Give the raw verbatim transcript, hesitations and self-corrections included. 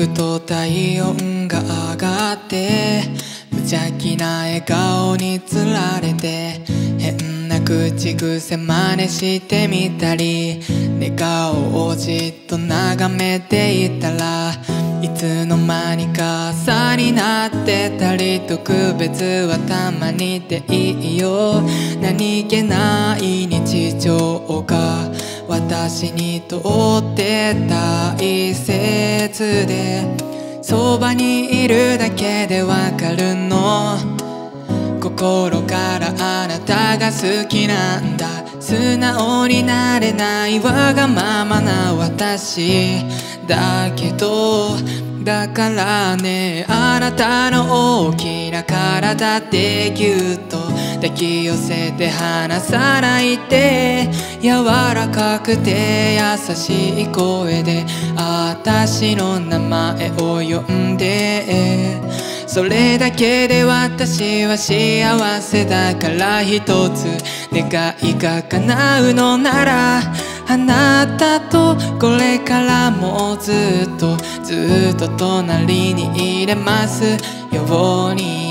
ふと体温が上がって無邪気な笑顔につられて変な口癖真似してみたり寝顔をじっと眺めていたらいつの間にか朝になってたり特別はたまにでいいよ何気ない日常が私にとって大切でそばにいるだけでわかるの心からあなたが好きなんだ素直になれないわがままな私だけどだからねあなたの大きな体でぎゅっと抱き寄せて離さないで柔らかくて優しい声で私の名前を呼んでそれだけで私は幸せだから一つ願いが叶うのならあなたとこれからもずっとずっと隣にいれますように